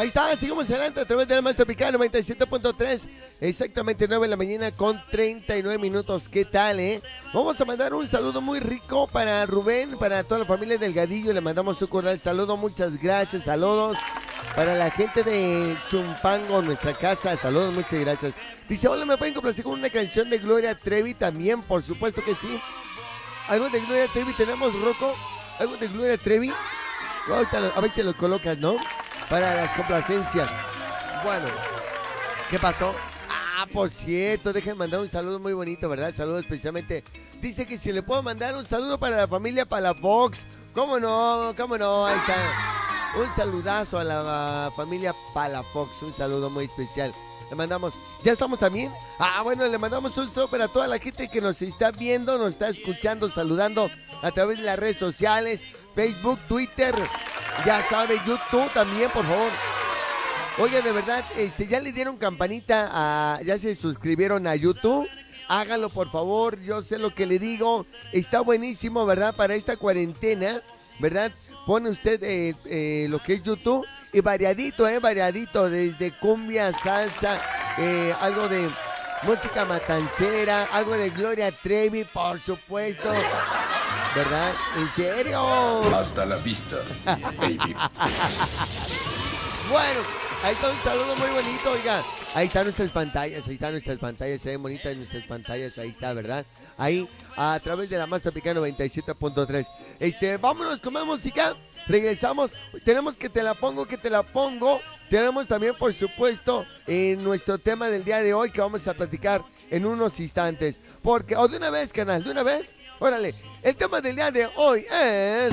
Ahí está, seguimos adelante a través del Más Tropical 97.3, exactamente 9 de la mañana con 39 minutos. ¿Qué tal, Vamos a mandar un saludo muy rico para Rubén, para toda la familia Delgadillo. Le mandamos un cordial saludo, muchas gracias, saludos. Para la gente de Zumpango, nuestra casa, saludos, muchas gracias. Dice, hola, ¿me pueden complacer con una canción de Gloria Trevi también? Por supuesto que sí. ¿Algo de Gloria Trevi tenemos, Rocco? ¿Algo de Gloria Trevi? Ahorita, a ver si lo colocas, ¿no? Para las complacencias. Bueno, ¿qué pasó? Ah, por cierto, déjenme mandar un saludo muy bonito, ¿verdad? Saludo especialmente. Dice que si le puedo mandar un saludo para la familia Palafox. ¿Cómo no? ¿Cómo no? Ahí está. Un saludazo a la familia Palafox. Un saludo muy especial. Le mandamos, ¿ya estamos también? Ah, bueno, le mandamos un saludo para toda la gente que nos está viendo, nos está escuchando, saludando a través de las redes sociales, Facebook, Twitter, ya sabe, YouTube también, por favor. Oye, de verdad, ya le dieron campanita ya se suscribieron a YouTube. Háganlo, por favor, yo sé lo que le digo. Está buenísimo, ¿verdad? Para esta cuarentena, ¿verdad? Pone usted lo que es YouTube. Y variadito, variadito, desde cumbia, salsa, algo de música matancera, algo de Gloria Trevi, por supuesto, ¿verdad? ¿En serio? Hasta la vista, baby. Bueno, ahí está un saludo muy bonito, oiga. Ahí están nuestras pantallas, se ven bonitas nuestras pantallas, ahí está, ¿verdad? Ahí, a través de la Más Tropical 97.3. Vámonos con más música. Regresamos, tenemos que te la pongo. Tenemos también, por supuesto, nuestro tema del día de hoy que vamos a platicar en unos instantes. Porque, de una vez, canal, de una vez, órale. El tema del día de hoy es...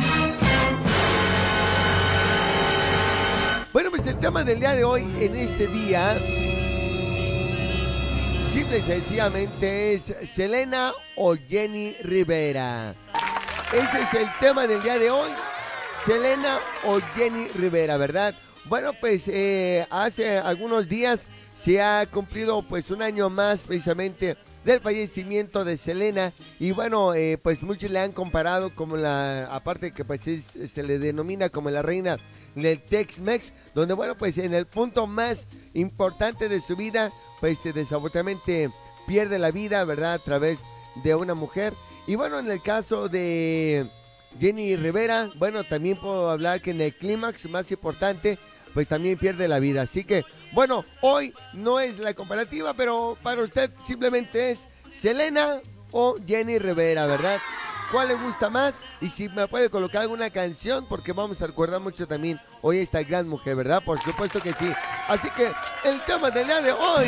Bueno, pues el tema del día de hoy en este día, simple y sencillamente es Selena o Jenny Rivera. Este es el tema del día de hoy. Selena o Jenny Rivera, ¿verdad? Bueno, pues hace algunos días se ha cumplido pues un año más precisamente del fallecimiento de Selena. Y bueno, pues muchos le han comparado como aparte que pues se le denomina como la reina del Tex-Mex, donde bueno, pues en el punto más importante de su vida, pues desafortunadamente pierde la vida, ¿verdad? A través de una mujer. Y bueno, en el caso de Jenny Rivera, bueno, también puedo hablar que en el clímax más importante, pues también pierde la vida. Así que, bueno, hoy no es la comparativa, pero para usted simplemente es Selena o Jenny Rivera, ¿verdad? ¿Cuál le gusta más? Y si me puede colocar alguna canción, porque vamos a recordar mucho también hoy a esta gran mujer, ¿verdad? Por supuesto que sí. Así que el tema del día de hoy...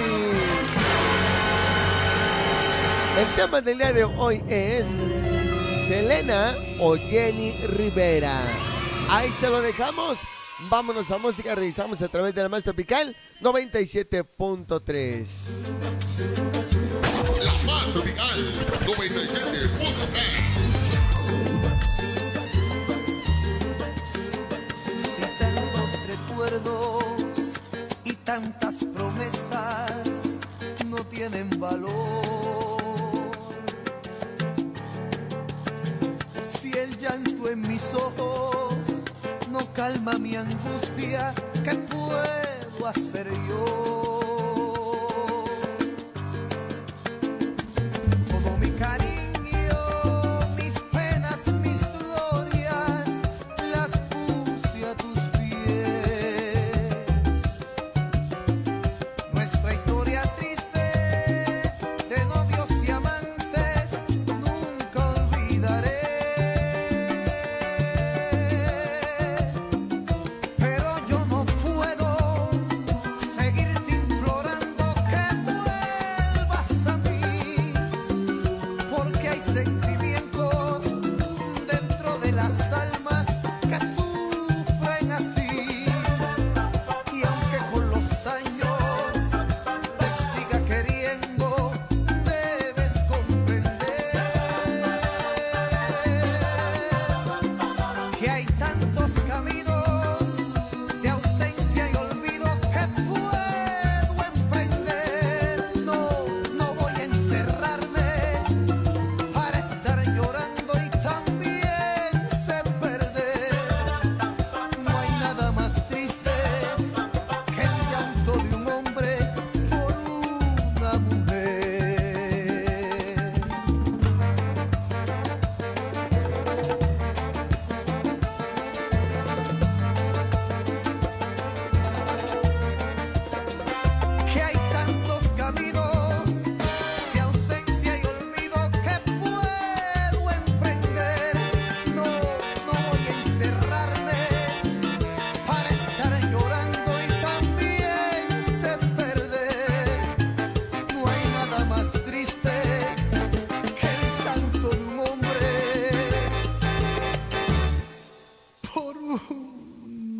El tema del día de hoy es... Selena o Jenny Rivera. Ahí se lo dejamos. Vámonos a música, revisamos a través de la Más Tropical 97.3. La Más Tropical 97.3. Si tantos recuerdos y tantas promesas no tienen valor, si el llanto en mis ojos no calma mi angustia, ¿qué puedo hacer yo? Todo mi cariño, mis penas, mis glorias, las puse a tus pies. Nuestra historia triste de novios y amantes nunca olvidaré. Pero yo no puedo seguir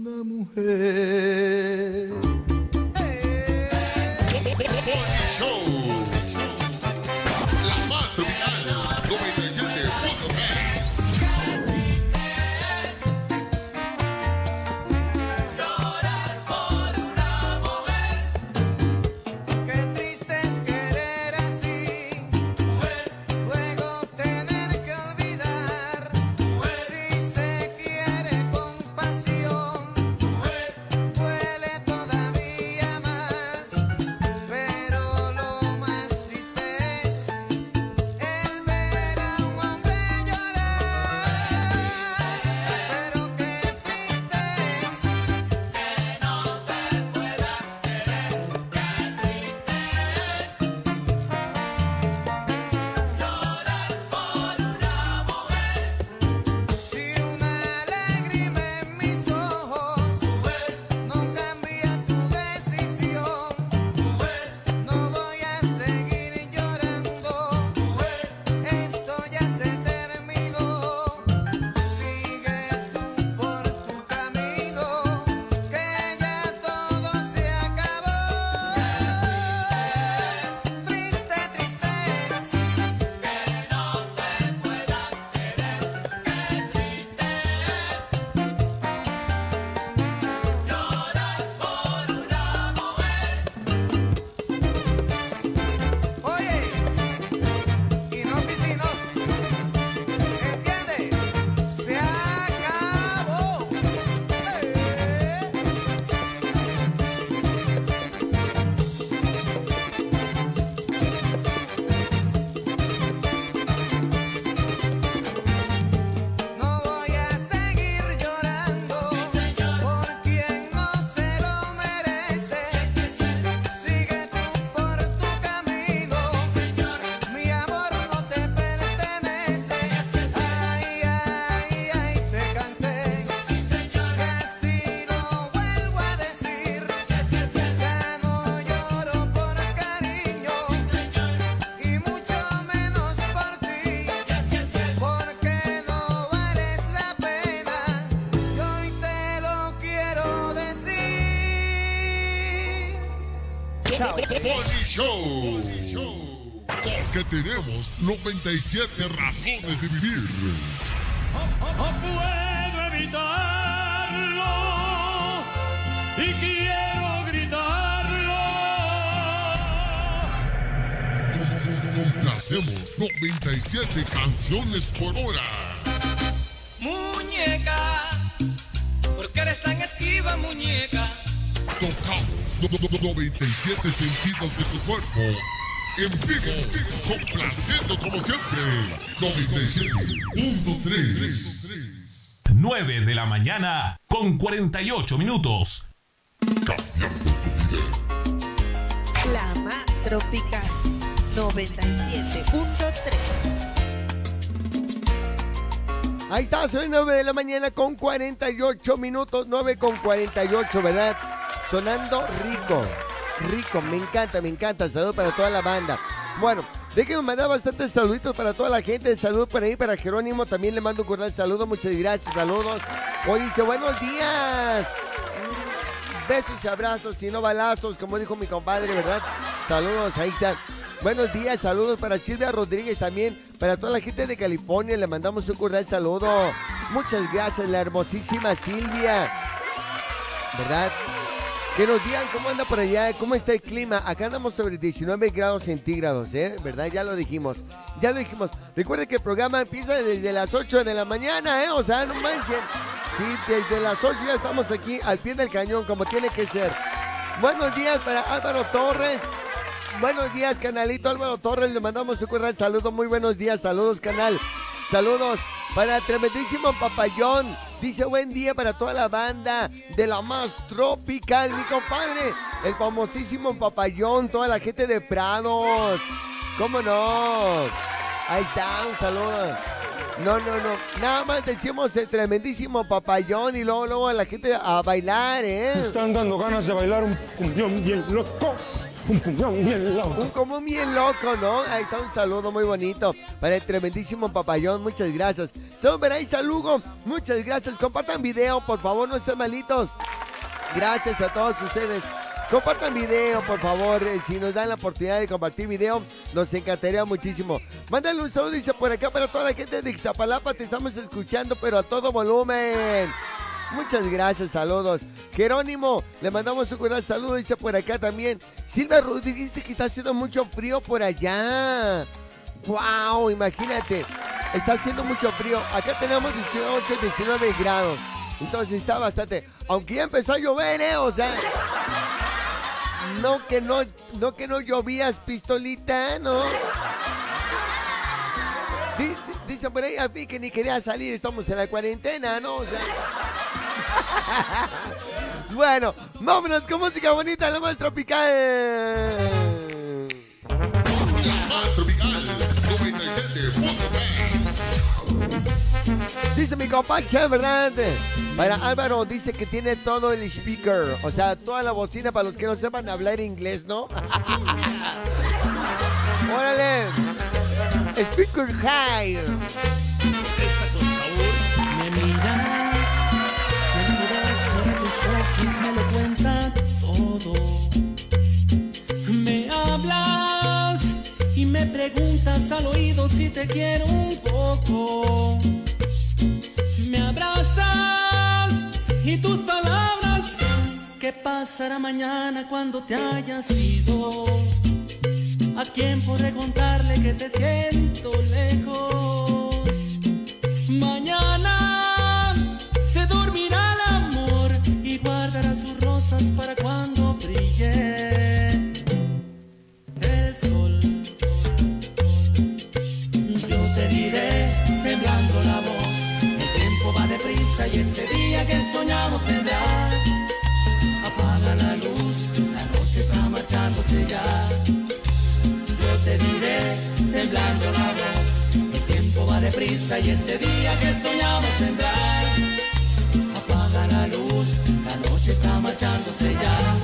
una mujer. Show. La más tropical 97.3. Show. Porque tenemos 97 razones de vivir. No puedo evitarlo y quiero gritarlo. Hacemos 97 canciones por hora. Muñeca, ¿por qué eres tan esquiva, muñeca? Tocamos 97 sentidos de tu cuerpo. En vivo, complaciendo como siempre. 97.3. 9 de la mañana con 48 minutos. Cambiando tu vida. La más tropical 97.3. Ahí está, son 9 de la mañana con 48 minutos, 9 con 48, ¿verdad? Sonando rico, rico, me encanta, saludos para toda la banda. Bueno, déjenme mandar bastantes saluditos para toda la gente, saludos por ahí para Jerónimo, también le mando un cordial saludo, muchas gracias, saludos. Hoy dice, buenos días, besos y abrazos y no balazos, como dijo mi compadre, ¿verdad? Saludos, ahí está. Buenos días, saludos para Silvia Rodríguez también, para toda la gente de California, le mandamos un cordial saludo. Muchas gracias, la hermosísima Silvia, ¿verdad? Que nos digan cómo anda por allá, cómo está el clima. Acá andamos sobre 19 grados centígrados, ¿verdad? Ya lo dijimos. Recuerden que el programa empieza desde las 8 de la mañana, O sea, no manchen. Sí, desde las 8 ya estamos aquí al pie del cañón, como tiene que ser. Buenos días para Álvaro Torres. Buenos días, canalito Álvaro Torres. Le mandamos un cordial saludo. Muy buenos días. Saludos, canal. Saludos para tremendísimo Papayón. Dice buen día para toda la banda de la más tropical, mi compadre. El famosísimo Papayón, toda la gente de Prados. ¿Cómo no? Ahí está, un saludo. No. Nada más decimos el tremendísimo Papayón y luego a la gente a bailar, Están dando ganas de bailar un cumbión bien loco. Un común bien loco, ¿no? Ahí está un saludo muy bonito para el tremendísimo Papayón. Muchas gracias. Son ahí, saludo. Muchas gracias. Compartan video, por favor, no sean malitos. Gracias a todos ustedes. Compartan video, por favor. Si nos dan la oportunidad de compartir video, nos encantaría muchísimo. Mándale un saludo, dice por acá, para toda la gente de Ixtapalapa. Te estamos escuchando, pero a todo volumen. Muchas gracias, saludos. Jerónimo, le mandamos un cordial saludo, dice por acá también. Silvia Rodríguez dice que está haciendo mucho frío por allá. ¡Wow! Imagínate, está haciendo mucho frío. Acá tenemos 18, 19 grados. Entonces está bastante. Aunque ya empezó a llover, o sea. No que no llovías, pistolita, ¿no? Dice por ahí a mí que ni quería salir, estamos en la cuarentena, ¿no? O sea. Bueno, vámonos con música bonita, la más tropical. La más tropical, 97.3. Dice mi compa, ¿verdad? Para Álvaro dice que tiene todo el speaker, o sea, toda la bocina para los que no sepan hablar inglés, ¿no? ¡Órale! Speaker high. Me miras sobre tus ojos, me lo cuenta todo. Me hablas y me preguntas al oído si te quiero un poco. Me abrazas y tus palabras, ¿qué pasará mañana cuando te hayas ido? ¿A quién podré contarle que te siento lejos? Mañana se dormirá el amor y guardará sus rosas para cuando brille el sol. Yo te diré temblando la voz, el tiempo va deprisa y ese día que soñamos vendrá. Apaga la luz, la noche está marchándose ya. Yo te diré temblando la voz, el tiempo va deprisa y ese día que soñamos vendrá. Apaga la luz, la noche está marchándose ya.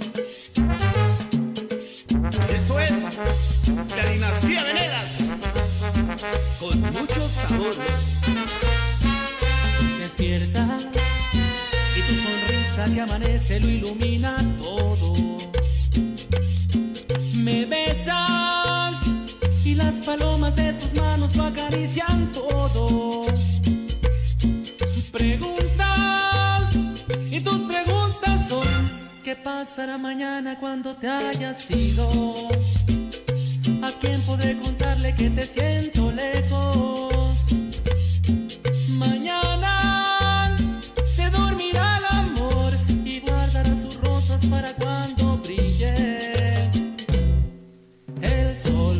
Esto es la dinastía Venegas, con mucho sabor. Despierta y tu sonrisa que amanece lo ilumina todo. Me besas y las palomas de tus manos lo acarician todo. Preguntas y tus preguntas son: ¿qué pasará mañana cuando te hayas ido? ¿A quién podré contarle que te siento lejos? Mañana se dormirá el amor y guardará sus rosas para cuando brille el sol.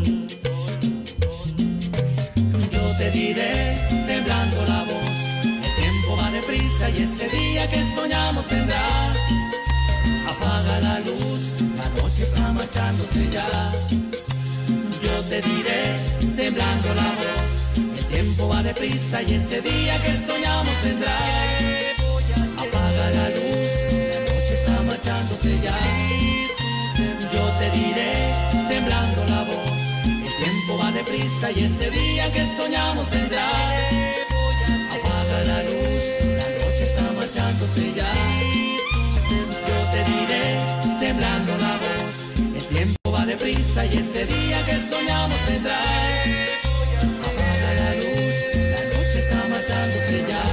Yo te diré temblando la voz, el tiempo va deprisa y ese día que soñamos vendrá. Apaga la luz, la noche está marchándose ya. Yo te diré temblando la voz, el tiempo va deprisa y ese día que soñamos vendrá. Apaga la luz, la noche está marchándose ya. Yo te diré temblando la voz, el tiempo va deprisa y ese día que soñamos vendrá. Apaga la luz, la noche está marchándose ya. Yo te diré temblando la voz, el tiempo va deprisa y ese día que soñamos vendrá. Apaga la luz, la noche está marchándose ya.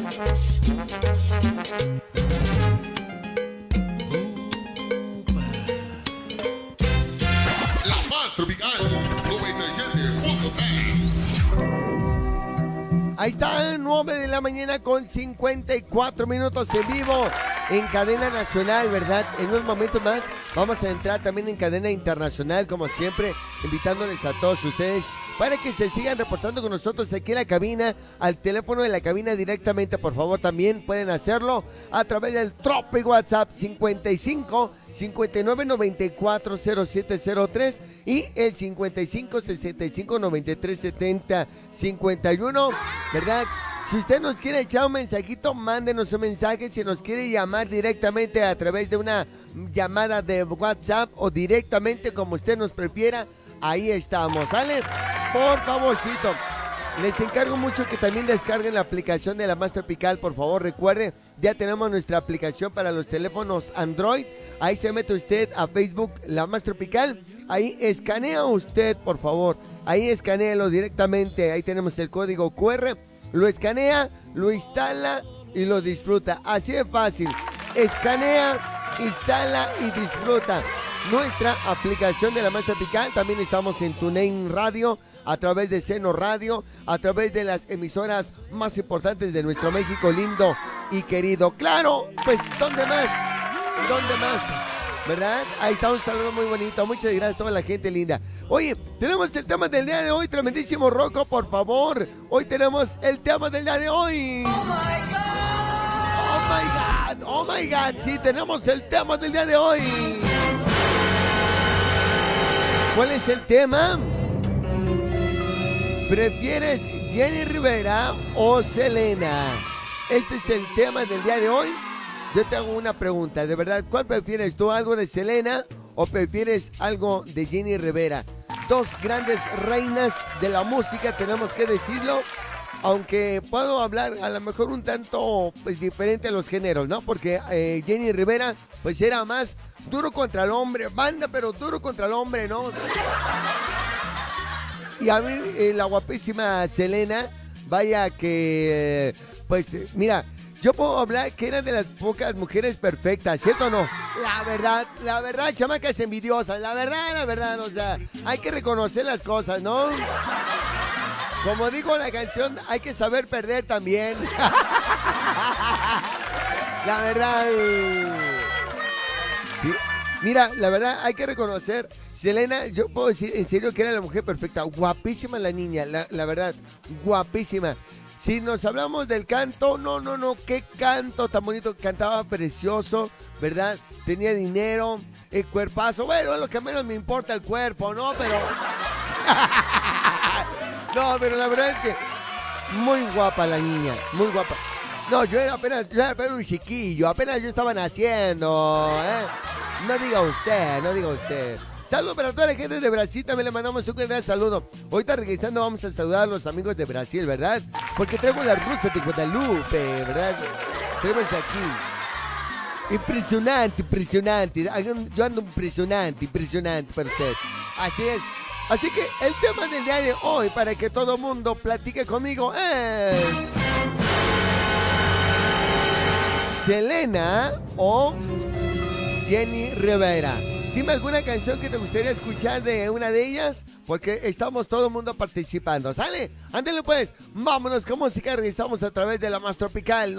La más tropical, 97.3. Ahí está, 9 de la mañana con 54 minutos en vivo en cadena nacional, ¿verdad? En unos momentos más vamos a entrar también en cadena internacional, como siempre, invitándoles a todos ustedes para que se sigan reportando con nosotros aquí en la cabina, al teléfono de la cabina directamente. Por favor, también pueden hacerlo a través del Tropi WhatsApp 55 59 94 0703 y el 55 65 93 70 51, ¿verdad? Si usted nos quiere echar un mensajito, mándenos un mensaje. Si nos quiere llamar directamente a través de una llamada de WhatsApp o directamente como usted nos prefiera, ahí estamos, ¿sale? Por favorcito. Les encargo mucho que también descarguen la aplicación de La Más Tropical, por favor. Recuerde, ya tenemos nuestra aplicación para los teléfonos Android. Ahí se mete usted a Facebook La Más Tropical. Ahí escanea usted, por favor. Ahí escanéelo directamente. Ahí tenemos el código QR. Lo escanea, lo instala y lo disfruta. Así de fácil. Escanea, instala y disfruta nuestra aplicación de La Más Tropical. También estamos en TuneIn Radio, a través de Seno Radio, a través de las emisoras más importantes de nuestro México lindo y querido. Claro, pues, ¿dónde más? ¿Dónde más? ¿Verdad? Ahí está un saludo muy bonito. Muchas gracias a toda la gente linda. Oye, tenemos el tema del día de hoy, tremendísimo Rocco, por favor. Hoy tenemos el tema del día de hoy. ¡Oh, my God! ¡Oh, my God! ¡Oh, my God! Sí, tenemos el tema del día de hoy. ¿Cuál es el tema? ¿Prefieres Jenny Rivera o Selena? Este es el tema del día de hoy. Yo te hago una pregunta, de verdad, ¿cuál prefieres tú? ¿Algo de Selena o prefieres algo de Jenny Rivera? Dos grandes reinas de la música, tenemos que decirlo. Aunque puedo hablar a lo mejor un tanto pues diferente a los géneros, ¿no? Porque Jenny Rivera pues era más duro contra el hombre, banda, pero duro contra el hombre, ¿no? Y a mí la guapísima Selena, vaya que pues mira, yo puedo hablar que era de las pocas mujeres perfectas, ¿cierto o no? La verdad, chamacas envidiosas, la verdad, o sea, hay que reconocer las cosas, ¿no? Como digo la canción, hay que saber perder también. La verdad. Sí. Mira, la verdad, hay que reconocer, Selena, yo puedo decir en serio que era la mujer perfecta, guapísima la niña, la verdad, guapísima. Si nos hablamos del canto, no, qué canto tan bonito, cantaba precioso, ¿verdad? Tenía dinero, el cuerpazo, bueno, es lo que menos me importa el cuerpo, ¿no? Pero... No, pero la verdad es que muy guapa la niña, muy guapa. No, yo era apenas un chiquillo, apenas yo estaba naciendo, ¿eh? No diga usted. Saludos para toda la gente de Brasil, también le mandamos un gran saludo. Ahorita regresando vamos a saludar a los amigos de Brasil, ¿verdad? Porque traigo la rusa de Guadalupe, ¿verdad? Tenemos aquí. Impresionante. Yo ando impresionante para usted. Así es. Así que el tema del día de hoy, para que todo el mundo platique conmigo, es... ¿Selena o Jenny Rivera? Dime alguna canción que te gustaría escuchar de una de ellas, porque estamos todo el mundo participando, ¿sale? Ándale pues, vámonos con música, regresamos a través de La Más Tropical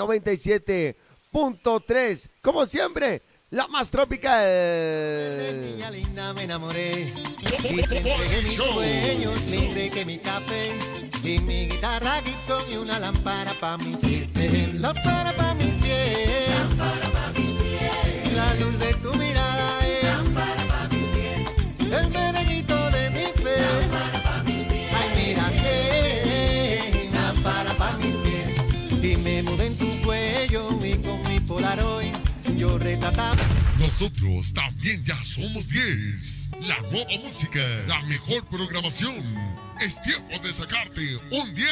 97.3, como siempre, La Más Tropical. Niña linda, me enamoré y te entregué mis sueños, libre que mi café y mi guitarra Gibson y una lámpara para mis pies, lámpara para mis pies, lámpara para mis pies, la luz de tu mirada es lámpara para mis pies, el merenguito de mi fe, lámpara para mis pies, ay mírate, lámpara para mis pies, y me mudé en tu cuello y con mi Polaroid yo retrataba. Nosotros también ya somos 10. La nueva música, la mejor programación. Es tiempo de sacarte un 10.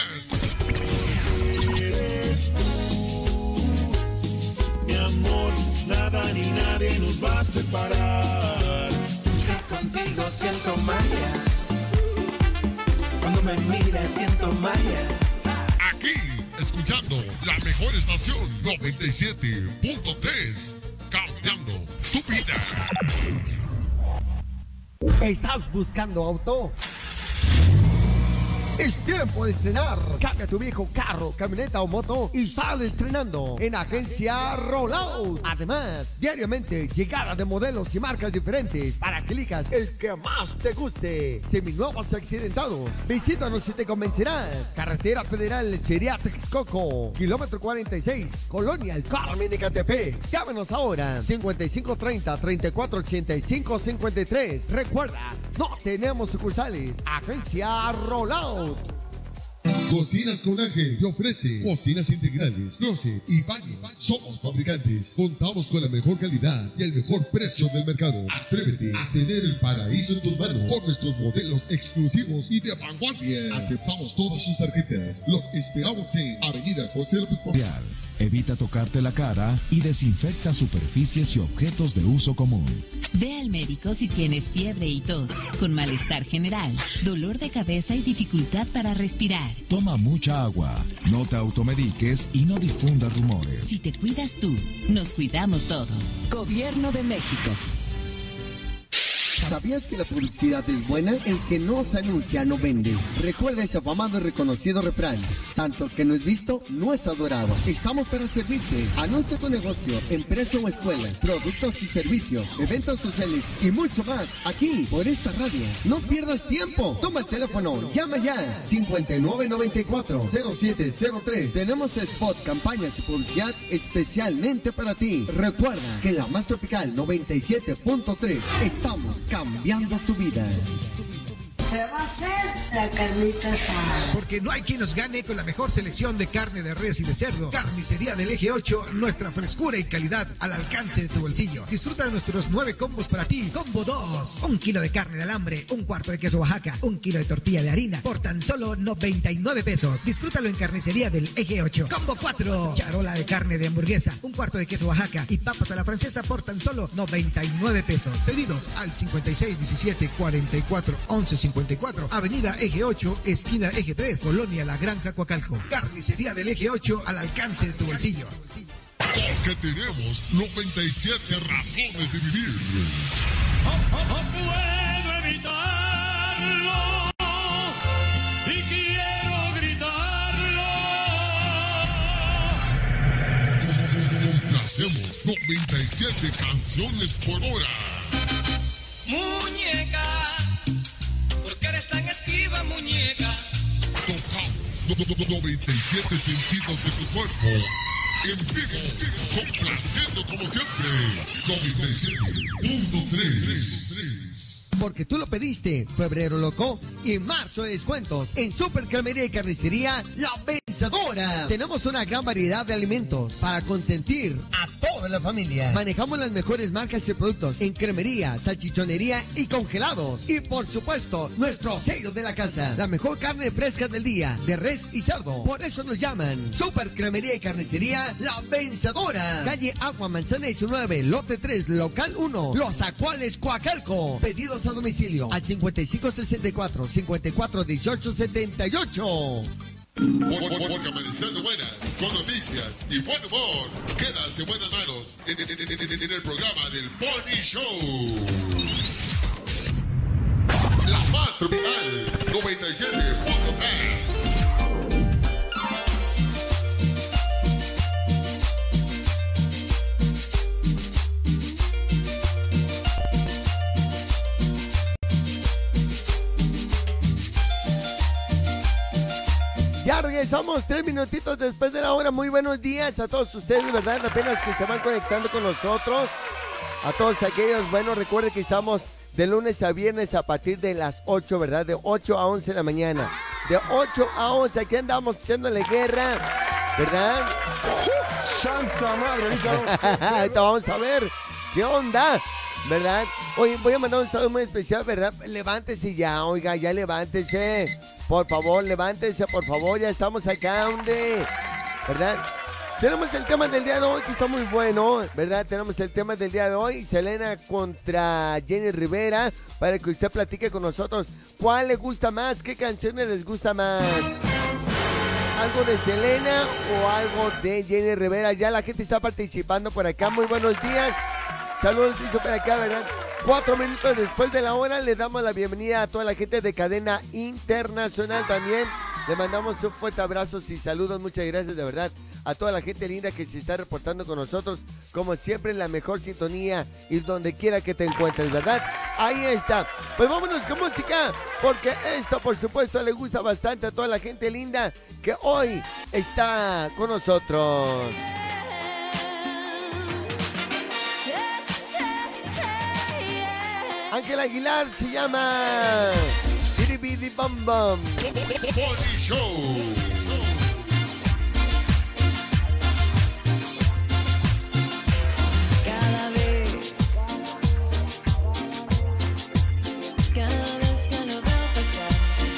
Eres tú, mi amor, nada ni nadie nos va a separar. Que contigo siento magia, cuando me miras siento magia. Aquí, escuchando la mejor estación 97.3, cambiando tu vida. ¿Estás buscando auto? Es tiempo de estrenar. Cambia tu viejo carro, camioneta o moto y sale estrenando en Agencia Rollout. Además, diariamente llegada de modelos y marcas diferentes para que elijas el que más te guste. Seminuevos accidentados. Visítanos y te convencerás. Carretera Federal Lechería Texcoco, kilómetro 46, Colonia El Carmen de Catepec. Llámenos ahora 5530-3485-53. Recuerda, no tenemos sucursales. Agencia Rollout. Cocinas con Ángel te ofrece cocinas integrales, closet y baños. Somos fabricantes. Contamos con la mejor calidad y el mejor precio del mercado. Atrévete a tener el paraíso en tus manos con nuestros modelos exclusivos y de vanguardia. Aceptamos todas sus tarjetas. Los esperamos en Avenida José López Portillo. Evita tocarte la cara y desinfecta superficies y objetos de uso común. Ve al médico si tienes fiebre y tos, con malestar general, dolor de cabeza y dificultad para respirar. Toma mucha agua, no te automediques y no difundas rumores. Si te cuidas tú, nos cuidamos todos. Gobierno de México. ¿Sabías que la publicidad es buena? El que no se anuncia no vende. Recuerda ese afamado y reconocido refrán: santo que no es visto, no es adorado. Estamos para servirte. Anuncia tu negocio, empresa o escuela, productos y servicios, eventos sociales y mucho más aquí por esta radio. No pierdas tiempo. Toma el teléfono, llama ya. 5994-0703. Tenemos spot, campañas y publicidad especialmente para ti. Recuerda que en la más tropical 97.3 estamos cambiando tu vida. Se va a hacer la carnita asada. Porque no hay quien nos gane con la mejor selección de carne de res y de cerdo. Carnicería del Eje 8, nuestra frescura y calidad al alcance de tu bolsillo. Disfruta de nuestros 9 combos para ti. Combo 2, 1 kilo de carne de alambre, 1 cuarto de queso Oaxaca, 1 kilo de tortilla de harina por tan solo 99 pesos. Disfrútalo en Carnicería del Eje 8. Combo 4, charola de carne de hamburguesa, 1 cuarto de queso Oaxaca y papas a la francesa por tan solo 99 pesos. Pedidos al 5617 44 11 54, Avenida Eje 8, esquina Eje 3, Colonia La Granja, Coacalco. Carnicería del Eje 8 al alcance de tu bolsillo. Porque tenemos 97 razones de vivir. No puedo evitarlo y quiero gritarlo. Hacemos 97 canciones por hora. Muñeca, ¿por qué eres tan esquiva, muñeca? Tocamos 97 sentidos de tu cuerpo. En vivo, complaciendo como siempre. 97.3. Porque tú lo pediste, febrero loco y marzo de descuentos en Super Cremería y Carnicería La Vencedora. Tenemos una gran variedad de alimentos para consentir a toda la familia. Manejamos las mejores marcas de productos en cremería, salchichonería y congelados. Y por supuesto, nuestro sello de la casa, la mejor carne fresca del día, de res y cerdo. Por eso nos llaman Super Cremería y Carnicería La Vencedora. Calle Agua Manzana 19, lote 3, local 1, Los Acuales, Coacalco. Pedidos a domicilio al 5564-541878. Porque amanecer de buenas, con noticias y buen humor. Quedas en buenas manos en el programa del Pony Show. La más tropical, 97.3. Ya regresamos 3 minutitos después de la hora. Muy buenos días a todos ustedes, ¿verdad? Apenas que se van conectando con nosotros. A todos aquellos, bueno, recuerden que estamos de lunes a viernes a partir de las 8, ¿verdad? De 8 a 11 de la mañana. De 8 a 11, aquí andamos echándole guerra, ¿verdad? ¡Santa madre! Ahorita vamos a ver qué onda, ¿verdad? Oye, voy a mandar un saludo muy especial, ¿verdad? Levántese ya, oiga, ya levántese. Por favor, levántese, por favor, ya estamos acá, ¿dónde? ¿Verdad? Tenemos el tema del día de hoy que está muy bueno, ¿verdad? Tenemos el tema del día de hoy, Selena contra Jenny Rivera, para que usted platique con nosotros cuál le gusta más, qué canciones les gusta más. ¿Algo de Selena o algo de Jenny Rivera? Ya la gente está participando por acá, muy buenos días. Saludos, dice por acá, ¿verdad? 4 minutos después de la hora le damos la bienvenida a toda la gente de Cadena Internacional también. Le mandamos un fuerte abrazo y saludos, muchas gracias de verdad a toda la gente linda que se está reportando con nosotros, como siempre en la mejor sintonía y donde quiera que te encuentres, ¿verdad? Ahí está. Pues vámonos con música, porque esto por supuesto le gusta bastante a toda la gente linda que hoy está con nosotros. Ángel Aguilar se llama Biribiri. bidi bam bam. Pony Show. Cada vez que lo veo pasar,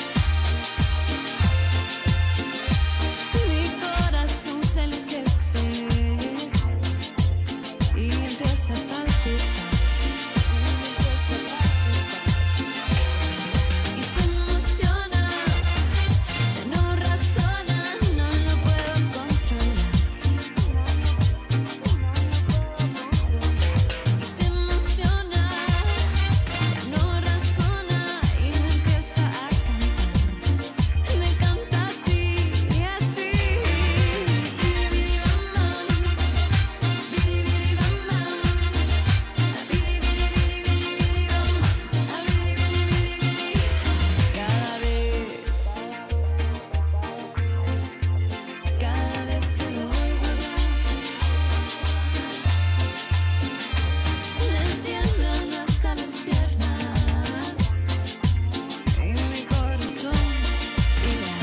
mi corazón se enloquece y empieza a palpitar. Y se emociona, ya no razona, no lo puedo controlar. Y se emociona, ya no razona y me empieza a cantar. Me canta así y así. Bidi bam bam, bidi bidi bam bam, bidi bidi bidi bidi bidi bam bam, bidi bidi bidi bidi. Cada vez que lo oigo hablar, le tiemblan hasta las piernas y mi corazón igual.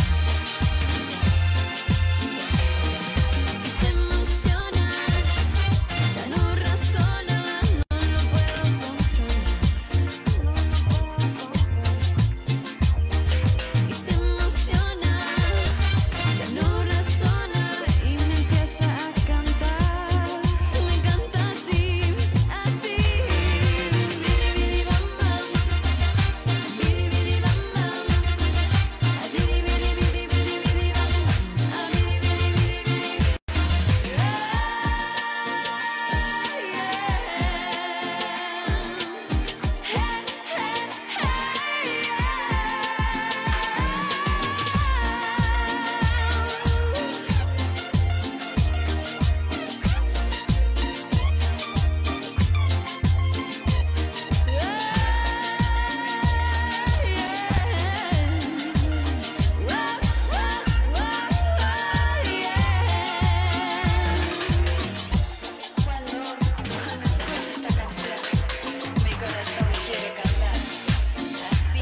Y se emociona, ya no razona, no lo puedo controlar. Y se emociona, ya no razona y me empieza a cantar. Me canta así, así. Bidi bidi bam bam, bidi bidi bam bam, bidi bidi bidi bidi bidi bam bam, bidi bidi bidi bidi. Cuando escucho esta canción, mi corazón quiere cantar así.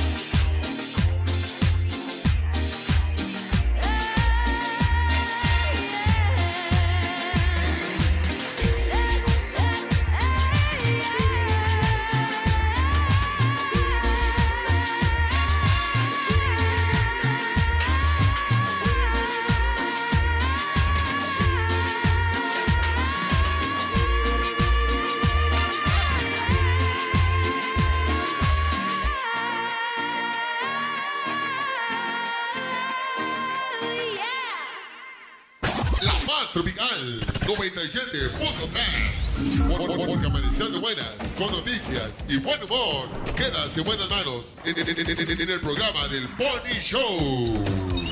La más tropical, 97.3. Porque amanecer de buenas, con noticias y buen humor. Quedas en buenas manos en el programa del Pony Show.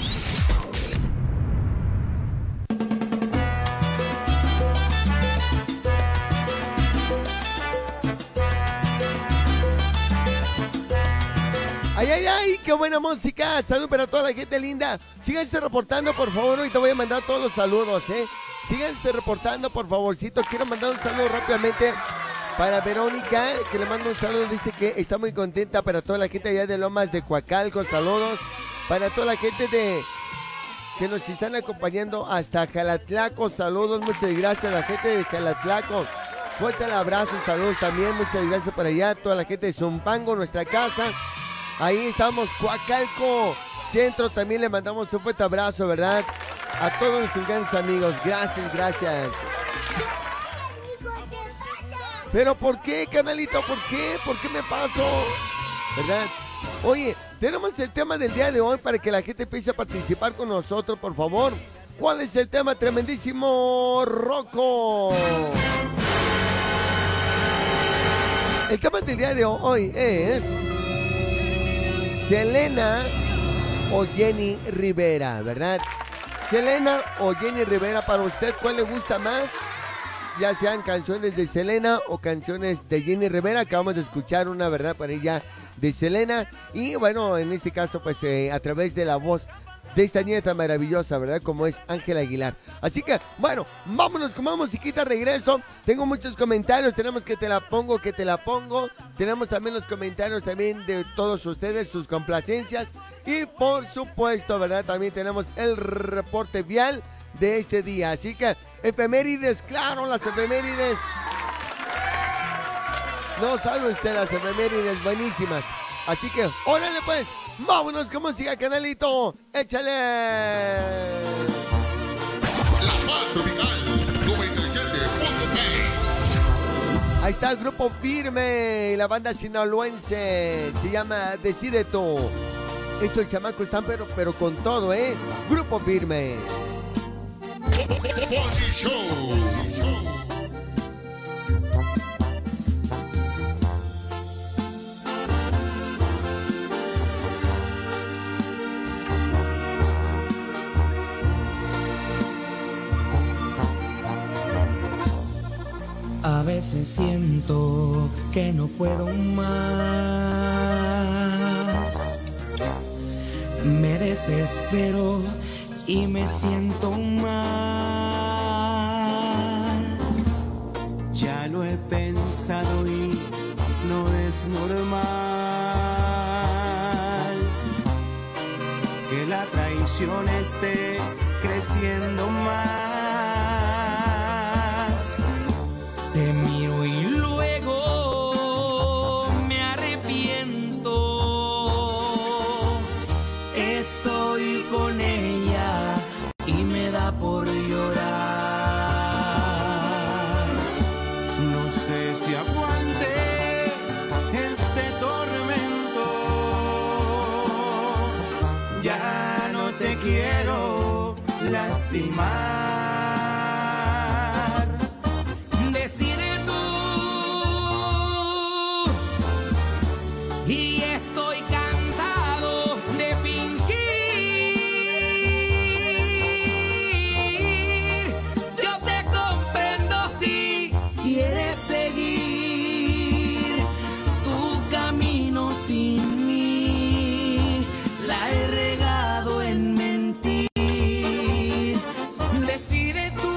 Ay, ay, ay, qué buena música. Salud para toda la gente linda. Síganse reportando, por favor. Ahorita voy a mandar todos los saludos, ¿eh? Síganse reportando, por favorcito. Quiero mandar un saludo rápidamente para Verónica, que le mando un saludo. Dice que está muy contenta. Para toda la gente allá de Lomas de Coacalco, saludos. Para toda la gente que nos están acompañando hasta Jalatlaco, saludos. Muchas gracias a la gente de Jalatlaco. Fuerte el abrazo, saludos también. Muchas gracias para allá. Toda la gente de Zumpango, nuestra casa. Ahí estamos, Coacalco Centro, también le mandamos un fuerte abrazo, ¿verdad? A todos nuestros grandes amigos, gracias, gracias. Pero ¿por qué, canalito? ¿Por qué? ¿Por qué me paso? ¿Verdad? Oye, tenemos el tema del día de hoy para que la gente empiece a participar con nosotros, por favor. ¿Cuál es el tema, tremendísimo Rocco? El tema del día de hoy es Selena o Jenny Rivera, ¿verdad? Selena o Jenny Rivera, para usted, ¿cuál le gusta más? Ya sean canciones de Selena o canciones de Jenny Rivera. Acabamos de escuchar una, ¿verdad? Para ella de Selena. Y bueno, en este caso, pues a través de la voz de esta niña tan maravillosa, ¿verdad? Como es Ángela Aguilar. Así que, bueno, vámonos con más musiquita, regreso. Tengo muchos comentarios, tenemos que te la pongo. Tenemos también los comentarios también de todos ustedes, sus complacencias. Y por supuesto, ¿verdad? También tenemos el reporte vial de este día. Así que, efemérides, claro, las efemérides. No sabe usted, las efemérides buenísimas. Así que, órale pues, vámonos con música, canalito. ¡Échale! La más tropical, 97.3. Ahí está el Grupo Firme, la banda sinaloense. Se llama Decide Tú. Estos chamacos están pero con todo, ¿eh? Grupo Firme. A veces siento que no puedo más. Me desespero y me siento mal. Ya lo he pensado y no es normal que la traición esté creciendo más. Te miro y luego me arrepiento. Estoy con ella y me da por llorar. No sé si aguante este tormento. Ya no te quiero lastimar. Decide tú. Y estoy cansado de fingir. Yo te comprendo si quieres seguir tu camino sin mí. La he regado en mentir. Decide tú.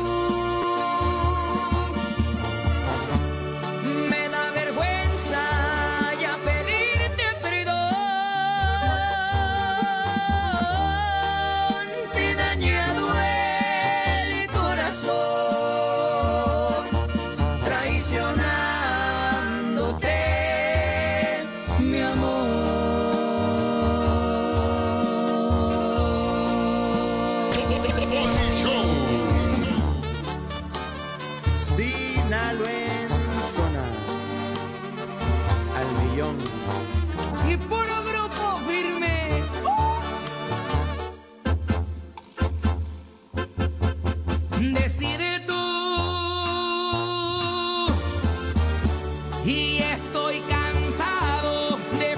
Me da vergüenza ya pedirte perdón. Te he dañado el corazón, traicionándote, mi amor. Sinaloenzona al millón. Y puro Grupo Firme. Decide tú. Y estoy cansado de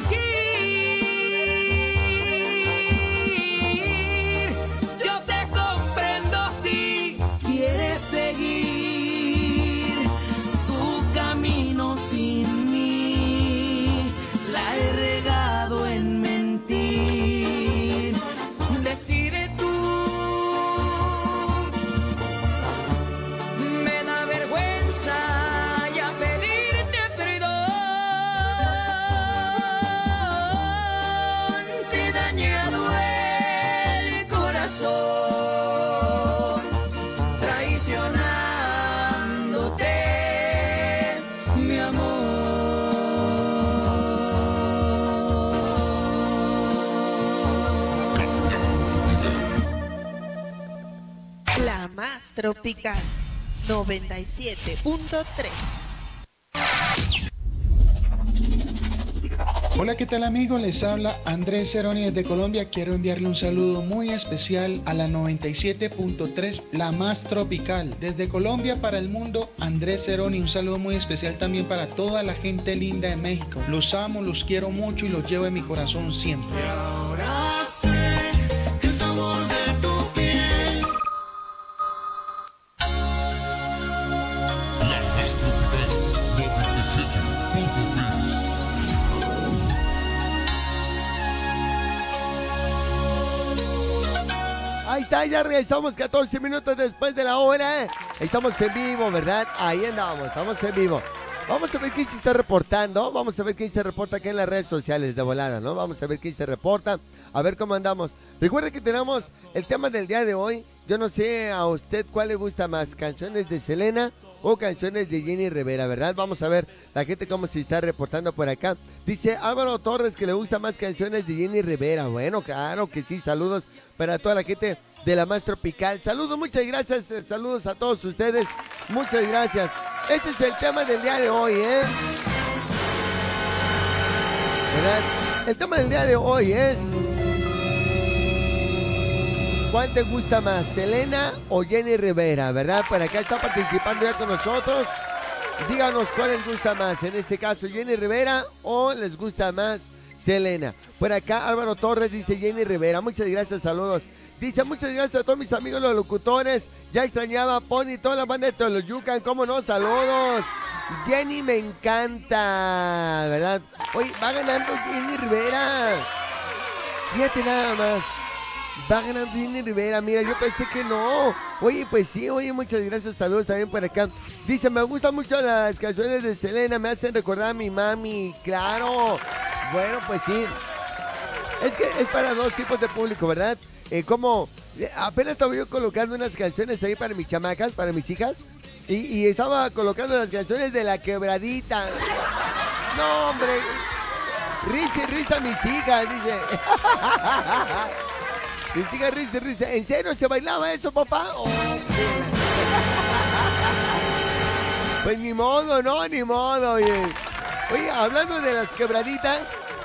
fingir. Yo te comprendo si quieres seguir tu camino sin mí. La he regado en mentir. Decide tú. Me da vergüenza ya pedirte perdón. Te he dañado el corazón, traicionándote, mi amor. La más tropical, 97.3. Hola, ¿qué tal amigos? Les habla Andrés Ceroni desde Colombia. Quiero enviarle un saludo muy especial a la 97.3, la más tropical. Desde Colombia para el mundo, Andrés Ceroni. Un saludo muy especial también para toda la gente linda de México. Los amo, los quiero mucho y los llevo en mi corazón siempre. Ahora sé el sabor de tu piel. La más tropical, 97.3. Ahí está, ya regresamos 14 minutos después de la hora. Estamos en vivo, ¿verdad? Ahí andamos, estamos en vivo. Vamos a ver quién se está reportando. Vamos a ver quién se reporta aquí en las redes sociales de volada, ¿no? Vamos a ver quién se reporta. A ver cómo andamos. Recuerda que tenemos el tema del día de hoy. Yo no sé a usted cuál le gusta más, canciones de Selena o canciones de Jenny Rivera, ¿verdad? Vamos a ver la gente cómo se está reportando por acá. Dice Álvaro Torres que le gusta más canciones de Jenny Rivera. Bueno, claro que sí. Saludos para toda la gente de La Más Tropical. Saludos, muchas gracias. Saludos a todos ustedes. Muchas gracias. Este es el tema del día de hoy, ¿eh? ¿Verdad? El tema del día de hoy es... ¿cuál te gusta más, Selena o Jenny Rivera? ¿Verdad? Por acá está participando ya con nosotros. Díganos cuál les gusta más. En este caso, Jenny Rivera o les gusta más Selena. Por acá, Álvaro Torres dice Jenny Rivera. Muchas gracias, saludos. Dice, muchas gracias a todos mis amigos los locutores. Ya extrañaba a Pony, toda la banda de Toloyucan. ¿Cómo no? Saludos. Jenny me encanta, ¿verdad? Oye, va ganando Jenny Rivera. Fíjate nada más. Va ganando Jenny Rivera, mira, yo pensé que no. Oye, pues sí, oye, muchas gracias, saludos también por acá. Dice, me gustan mucho las canciones de Selena, me hacen recordar a mi mami, claro. Bueno, pues sí. Es que es para dos tipos de público, ¿verdad? Como apenas estaba yo colocando unas canciones ahí para mis chamacas, para mis hijas. Y estaba colocando las canciones de La Quebradita. No, hombre. Risa y risa mis hijas, dice. Les diga risa, risa. ¿En serio se bailaba eso, papá? Oh, pues ni modo, ¿no? Ni modo, oye. Oye, hablando de Las Quebraditas,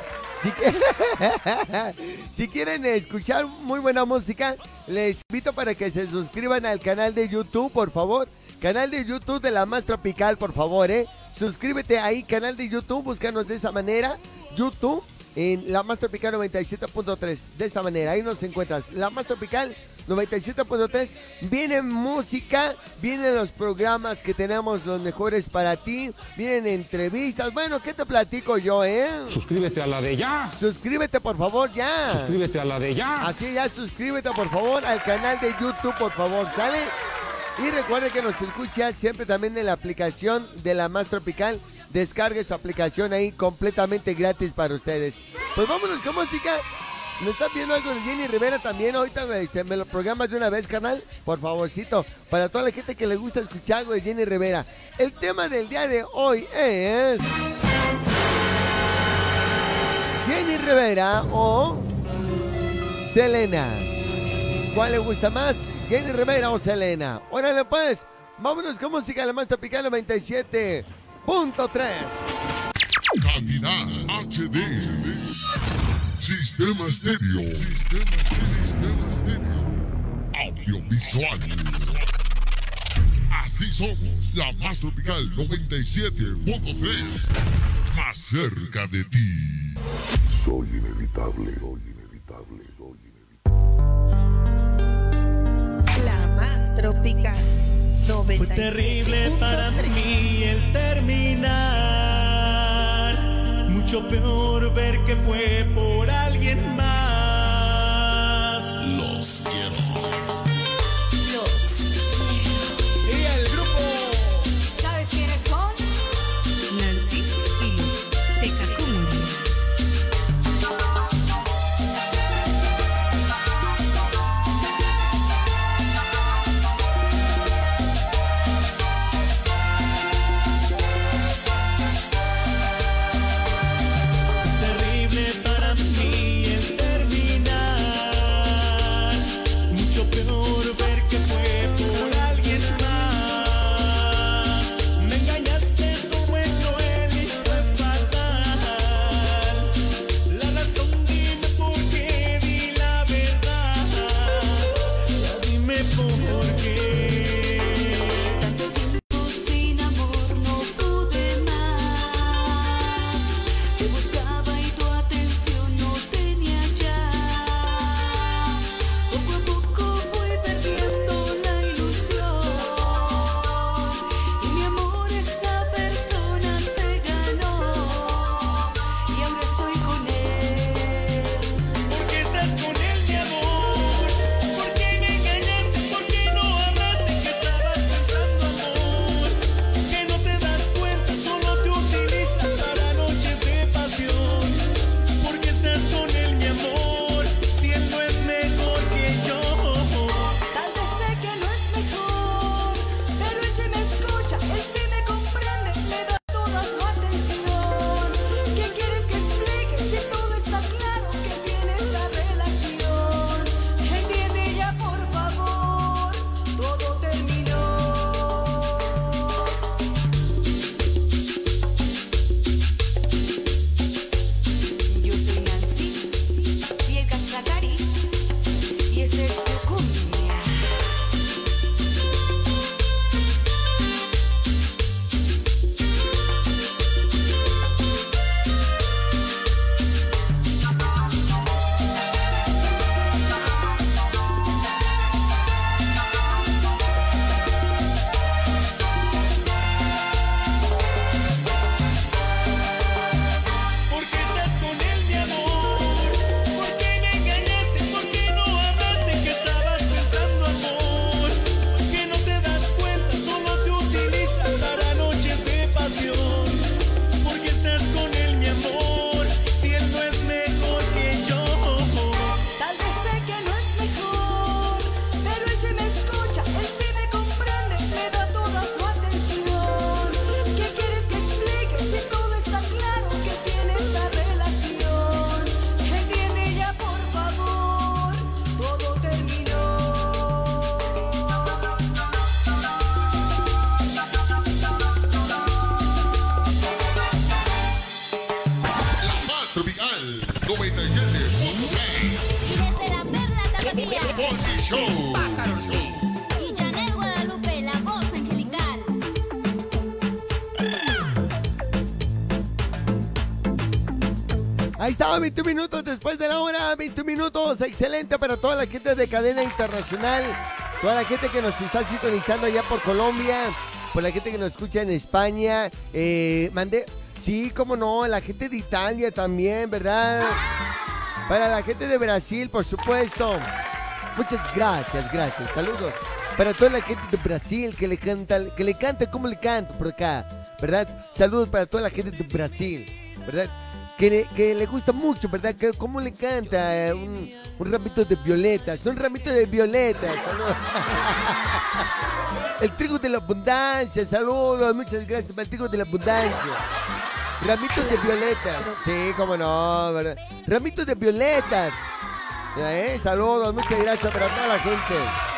si quieren escuchar muy buena música, les invito para que se suscriban al canal de YouTube, por favor. Canal de YouTube de La Más Tropical, por favor, Suscríbete ahí, canal de YouTube, búscanos de esa manera. YouTube. En La Más Tropical 97.3, de esta manera, ahí nos encuentras, La Más Tropical 97.3, viene música, vienen los programas que tenemos los mejores para ti, vienen entrevistas, bueno, ¿qué te platico yo, Suscríbete a la de ya. Suscríbete, por favor, ya. Suscríbete a la de ya. Así ya, suscríbete, por favor, al canal de YouTube, por favor, ¿sale? Y recuerden que nos escucha siempre también en la aplicación de La Más Tropical. Descargue su aplicación ahí completamente gratis para ustedes. Pues vámonos con música. ¿Me están viendo algo de Jenny Rivera también? Ahorita me lo programas de una vez, canal. Por favorcito. Para toda la gente que le gusta escuchar algo de Jenny Rivera. El tema del día de hoy es... Jenny Rivera o Selena. ¿Cuál le gusta más? Jenny Rivera o Selena. Órale pues. Vámonos con música. La Más Tropical 97.3. Calidad HD. Sistema estéreo. Audiovisual. Así somos, La Más Tropical 97.3. Más cerca de ti. Soy inevitable. La Más Tropical 97.3. Fue terrible para mí el terminar. Mucho peor ver que fue por alguien más. Los quiero. Y el grupo. ¿Sabes quiénes son? Nancy y Luz Tecacumbia. Terrible para mí el terminar. Show. Y Janel Guadalupe, la voz angelical. Ahí estaba, 21 minutos después de la hora, 21 minutos, excelente para toda la gente de cadena internacional, toda la gente que nos está sintonizando allá por Colombia, por la gente que nos escucha en España, sí, cómo no, la gente de Italia también, ¿verdad? Para la gente de Brasil, por supuesto. Muchas gracias, saludos. Para toda la gente de Brasil que le canta como le canto por acá, ¿verdad? Saludos para toda la gente de Brasil, ¿verdad? Que le gusta mucho, ¿verdad? Que cómo le canta un ramito de violetas, saludos. El trigo de la abundancia, saludos, muchas gracias para el trigo de la abundancia. Ramitos de violetas, sí, cómo no, ¿verdad? Ramitos de violetas, saludos, muchas gracias para toda la gente.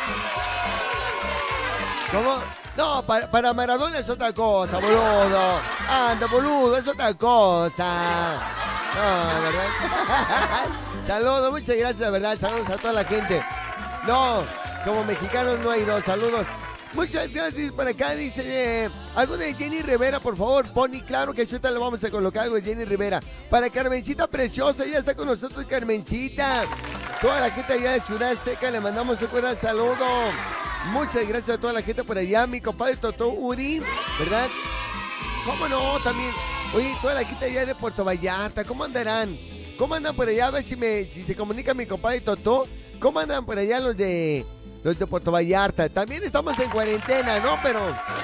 ¿Cómo? No, para Maradona es otra cosa, boludo. Anda, boludo, es otra cosa. No, ¿verdad? Saludos, muchas gracias, ¿verdad? Saludos a toda la gente. No, como mexicanos no hay dos, saludos. Muchas gracias por acá, dice algo de Jenny Rivera, por favor, Pony, claro que sí, ahorita le vamos a colocar algo de Jenny Rivera. Para Carmencita Preciosa, ya está con nosotros Carmencita. Toda la gente allá de Ciudad Azteca, le mandamos un fuerte saludo. Muchas gracias a toda la gente por allá, mi compadre Totó Uri, ¿verdad? ¿Cómo no? También, oye, toda la gente allá de Puerto Vallarta, ¿cómo andarán? ¿Cómo andan por allá? A ver si se comunica mi compadre Totó. ¿Cómo andan por allá los de Puerto Vallarta? También estamos en cuarentena, ¿no? Pero,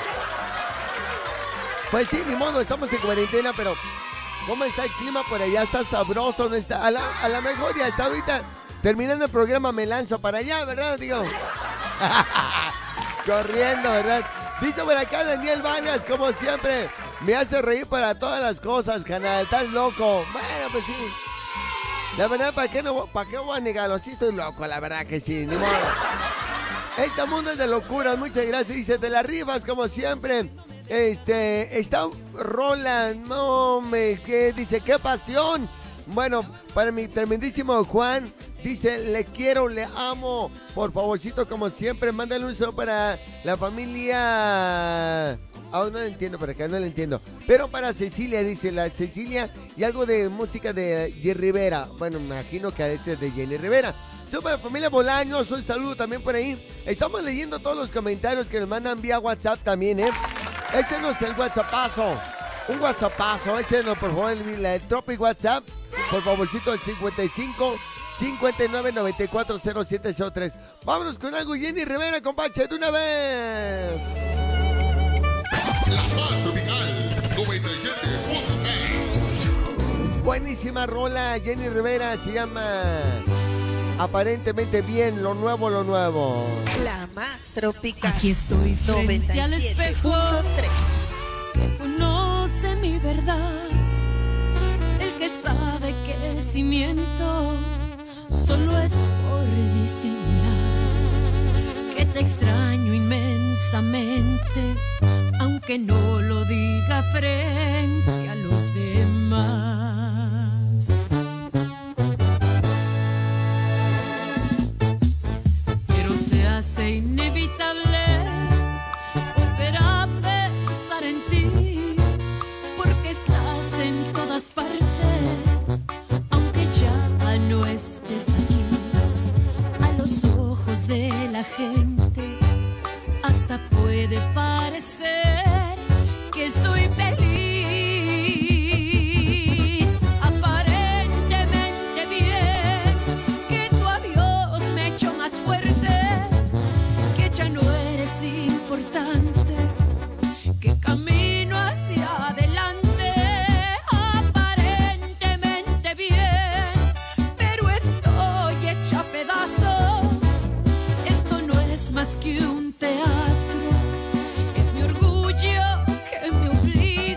pues sí, ni modo, estamos en cuarentena, pero ¿cómo está el clima por allá? ¿Está sabroso? ¿No está? A la mejor ya está ahorita, terminando el programa me lanzo para allá, ¿verdad? Digo, corriendo, ¿verdad? Dice por acá Daniel Vargas, como siempre, me hace reír para todas las cosas, canal, estás loco. Bueno, pues sí. La verdad, ¿para qué voy a negarlo? Sí estoy loco, la verdad que sí, ni modo. Este mundo es de locuras, muchas gracias. Dice, te la rifas, como siempre. Está Roland, no que dice, qué pasión. Bueno, para mi tremendísimo Juan, dice, le quiero, le amo. Por favorcito, como siempre, mándale un saludo para la familia. No le entiendo por acá, no le entiendo. Pero para Cecilia, dice la Cecilia, y algo de música de Jenny Rivera. Bueno, me imagino que a este es de Jenny Rivera. Soy para la familia Bolaños, un saludo también por ahí. Estamos leyendo todos los comentarios que nos mandan vía WhatsApp también, Échenos el WhatsAppazo. Un WhatsAppazo, échenos por favor el Tropic WhatsApp. Por favorcito el 55 59 94 0703. Vámonos con algo Jenny Rivera, compadre, de una vez. La más tropical 97.3. Buenísima rola, Jenny Rivera, se llama Aparentemente Bien, lo nuevo. La más tropical. Aquí estoy frente al espejo que conoce mi verdad. El que sabe que si miento solo es por disimular. Que te extraño inmensamente, aunque no lo diga frente a los demás. Pero se hace inevitable volver a pensar en ti, porque estás en todas partes, aunque ya no estés aquí. A los ojos de la gente hasta puede parecer que soy feliz, aparentemente bien, que tu adiós me echó más fuerte, que ya no eres importante, que camino hacia adelante, aparentemente bien, pero estoy hecha a pedazos. Esto no es más que un teatro, es mi orgullo que me obliga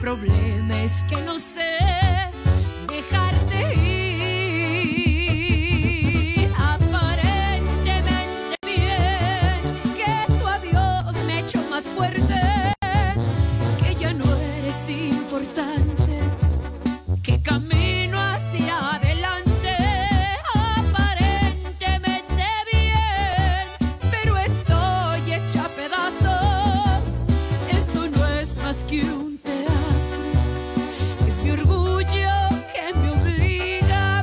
problema es que no sé dejarte ir. Aparentemente bien, que tu adiós me ha hecho más fuerte, que ya no eres importante, que camino hacia adelante. Aparentemente bien, pero estoy hecha a pedazos. Esto no es más que un teatro, es mi orgullo que me obliga a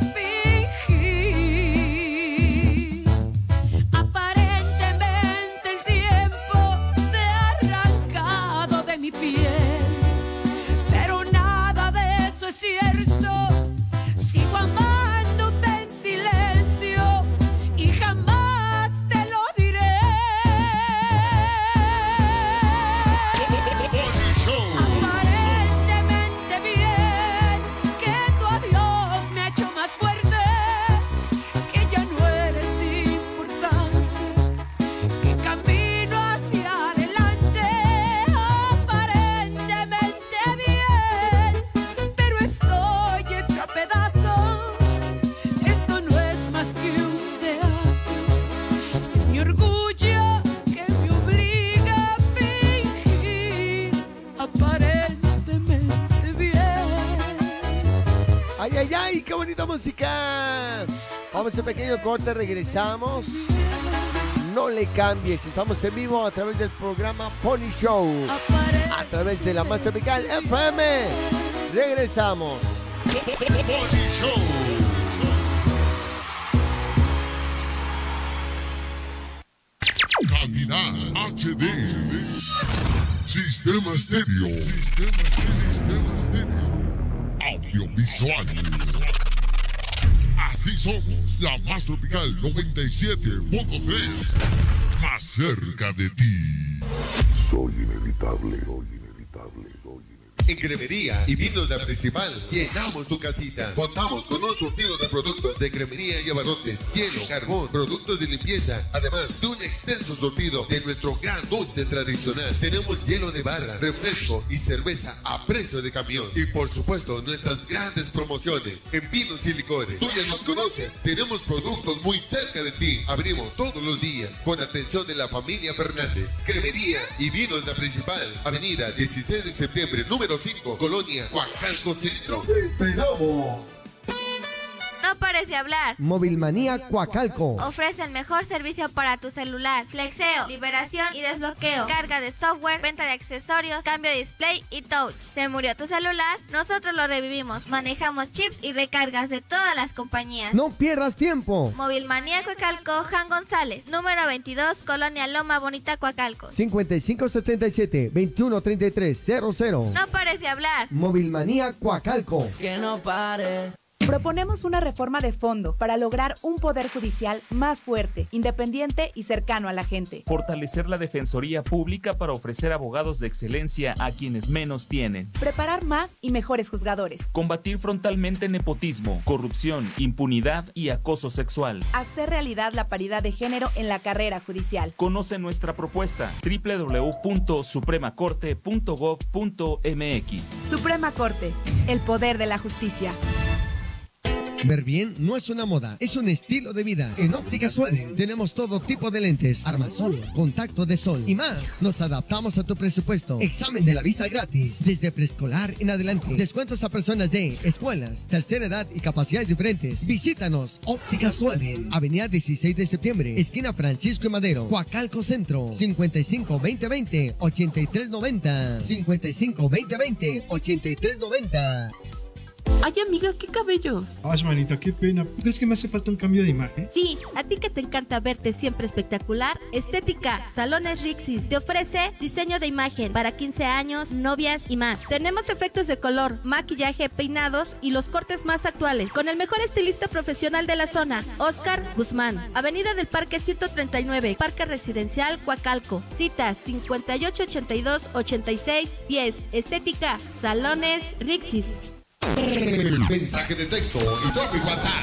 fingir. Aparentemente el tiempo te ha arrancado de mi piel, pero nada de eso es cierto. Sigo amándote en silencio y jamás te lo diré. Aparentemente bien, que tu adiós me ha hecho más fuerte, que ya no eres importante, que camino hacia adelante. Aparentemente bien, pero estoy hecha a pedazos. Esto no es más que un teatro, es mi orgullo que me obliga a fingir. Aparentemente bien. Ay, ay, ay, qué bonita música. Vamos a un pequeño corte, regresamos. No le cambies, estamos en vivo a través del programa Pony Show, a través de la Más Tropical FM. Regresamos. Calidad HD. Sistema estéreo. Sistema estéreo. Audiovisual. Así somos, la Más Tropical 97.3. Más cerca de ti. Soy inevitable, soy inevitable, soy inevitable. En Cremería y Vinos La Principal llenamos tu casita. Contamos con un surtido de productos de cremería y abarrotes, hielo, carbón, productos de limpieza, además de un extenso surtido de nuestro gran dulce tradicional. Tenemos hielo de barra, refresco y cerveza a precio de camión. Y por supuesto nuestras grandes promociones en vinos y licores. Tú ya nos conoces, tenemos productos muy cerca de ti. Abrimos todos los días con atención de la familia Fernández. Cremería y Vinos La Principal, avenida 16 de septiembre, número 5, Colonia Coacalco Centro. ¡Te esperamos! No pares de hablar. Movilmanía Coacalco. Ofrece el mejor servicio para tu celular. Flexeo, liberación y desbloqueo. Carga de software, venta de accesorios, cambio de display y touch. ¿Se murió tu celular? Nosotros lo revivimos. Manejamos chips y recargas de todas las compañías. No pierdas tiempo. Movilmanía Coacalco, Jan González. Número 22, Colonia Loma Bonita, Coacalco. 5577-213300. No pares de hablar. Movilmanía Coacalco. Que no pare. Proponemos una reforma de fondo para lograr un poder judicial más fuerte, independiente y cercano a la gente. Fortalecer la defensoría pública para ofrecer abogados de excelencia a quienes menos tienen. Preparar más y mejores juzgadores. Combatir frontalmente nepotismo, corrupción, impunidad y acoso sexual. Hacer realidad la paridad de género en la carrera judicial. Conoce nuestra propuesta www.supremacorte.gov.mx. Suprema Corte, el poder de la justicia. Ver bien no es una moda, es un estilo de vida. En Óptica Sueden tenemos todo tipo de lentes, armazón, contacto de sol y más. Nos adaptamos a tu presupuesto. Examen de la vista gratis desde preescolar en adelante. Descuentos a personas de escuelas, tercera edad y capacidades diferentes. Visítanos, Óptica Sueden, avenida 16 de septiembre, esquina Francisco y Madero, Coacalco Centro, 55-2020-8390. 55-2020-8390. Ay, amiga, ¿qué cabellos? Ay, manita, qué pena. ¿Crees que me hace falta un cambio de imagen? Sí, a ti que te encanta verte siempre espectacular. Estética, Salones Rixis te ofrece diseño de imagen para 15 años, novias y más. Tenemos efectos de color, maquillaje, peinados y los cortes más actuales. Con el mejor estilista profesional de la zona, Oscar Guzmán. Avenida del Parque 139, Parque Residencial Coacalco. Cita 5882-8610. Estética, Salones Rixis. Mensaje de texto y todo mi WhatsApp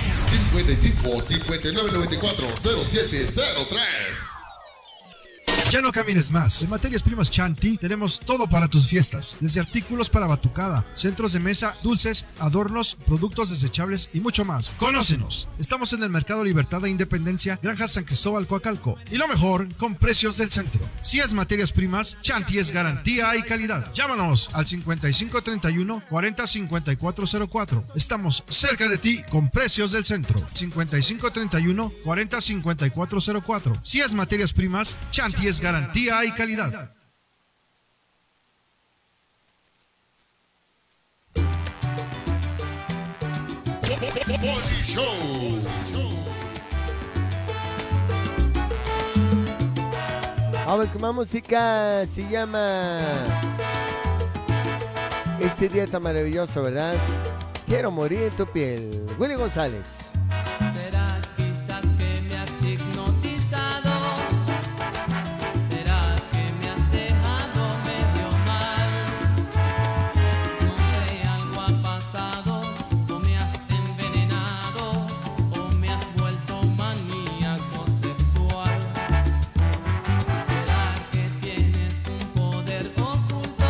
55 59 94 0703. Ya no camines más. En Materias Primas Chanti tenemos todo para tus fiestas, desde artículos para batucada, centros de mesa, dulces, adornos, productos desechables y mucho más. ¡Conócenos! Estamos en el Mercado Libertad e Independencia, Granja San Cristóbal, Coacalco. Y lo mejor, con precios del centro. Si es Materias Primas, Chanti es garantía y calidad. Llámanos al 5531 405404. Estamos cerca de ti con precios del centro. 5531 405404. Si es Materias Primas, Chanti es garantía y calidad. Body Show. Vamos con más música, se llama Este día tan maravilloso, ¿verdad? Quiero morir en tu piel. Willy González. ¿Será quizás que me has hipnotizado? ¿Será que me has dejado medio mal? No sé, algo ha pasado, o me has envenenado, o me has vuelto maníaco sexual. ¿Será que tienes un poder oculto?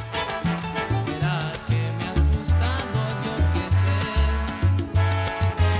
¿Será que me has gustado? Yo qué sé.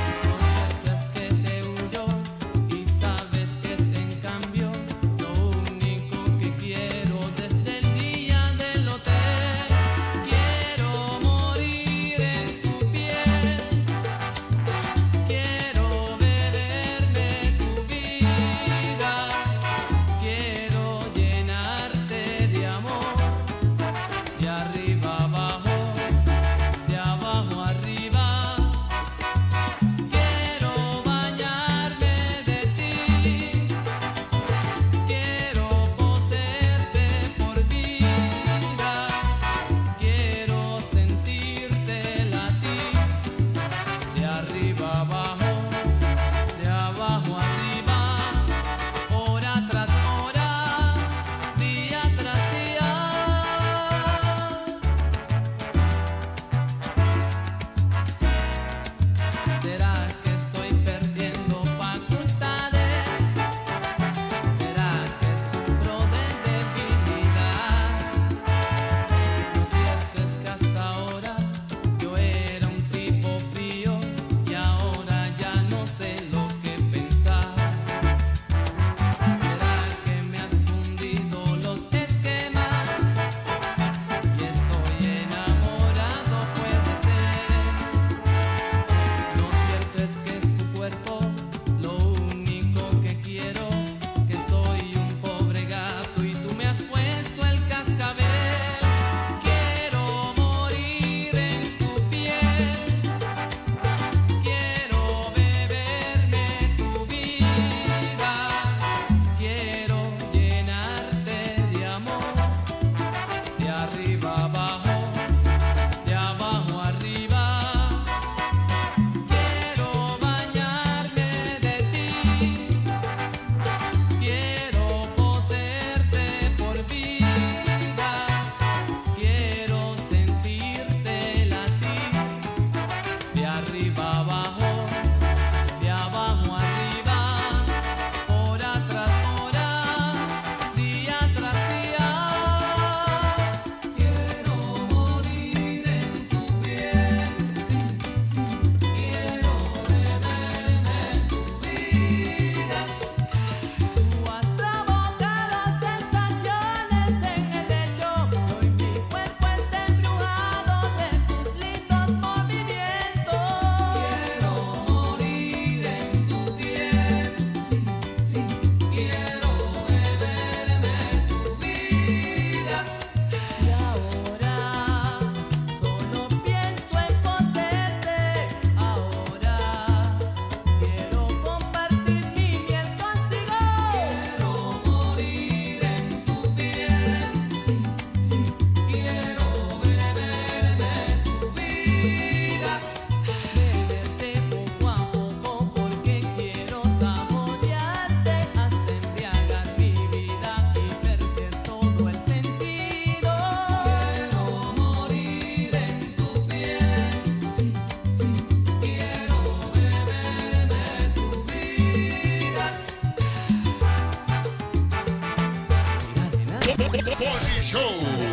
Show.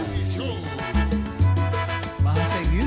Vas a seguir.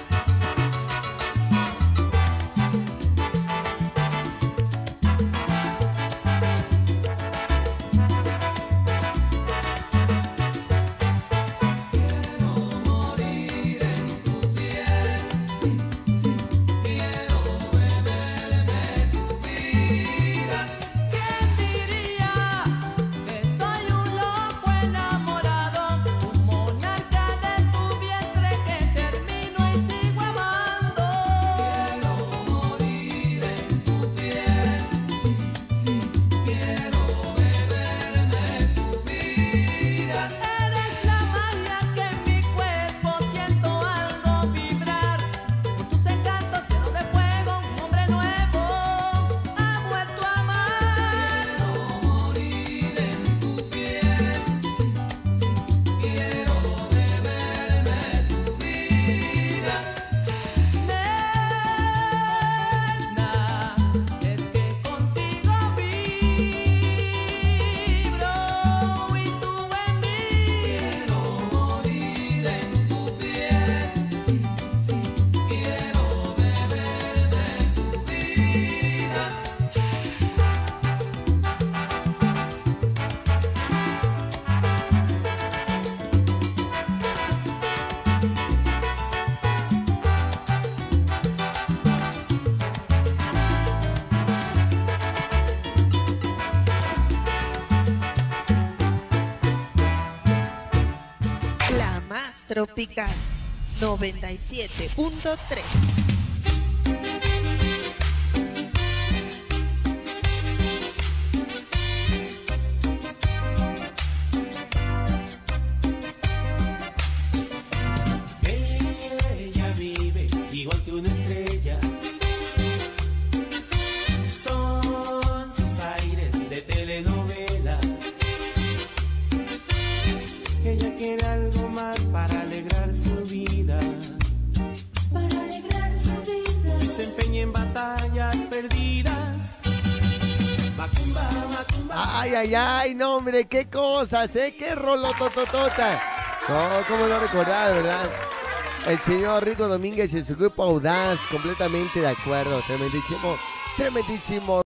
Tropical 97.3. Ella vive igual que una estrella. Son sus aires de telenovela. Ella quiere algo más para alegrar su vida. Para alegrar su vida. Y se empeña en batallas perdidas. Macumba, macumba. Ay, ay, ay, no, hombre, qué cosas, qué rolotototota. No, cómo no recordar, ¿verdad? El señor Rico Domínguez y su grupo Audaz, completamente de acuerdo. Tremendísimo, tremendísimo.